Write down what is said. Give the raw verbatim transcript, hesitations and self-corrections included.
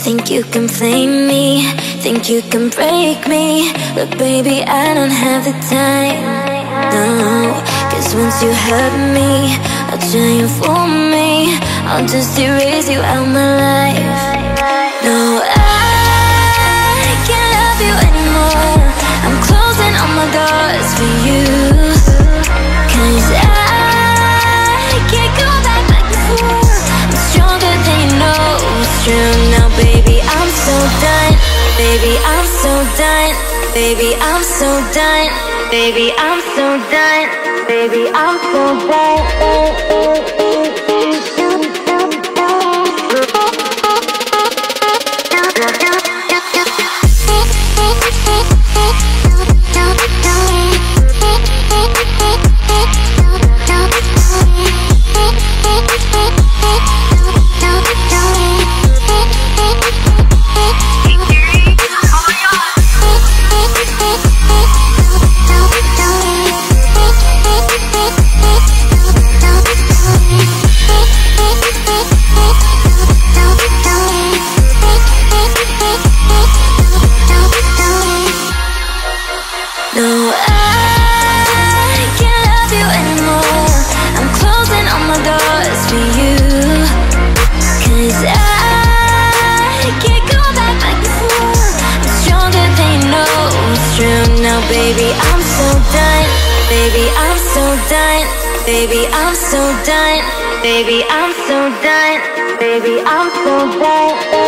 Think you can play me, think you can break me, but baby, I don't have the time, no. Cause once you hurt me, I'll try and fool me, I'll just erase you out my life. No, I can't love you anymore, I'm closing all my doors for you. Cause I can't go back like before, I'm stronger than you know it's true. Now baby, I'm so done, baby, I'm so done, baby, I'm so done, baby, I'm so done, baby, I'm so done. Baby, I'm so done, baby, I'm so done, baby, I'm so done, baby, I'm so done, baby, I'm so done.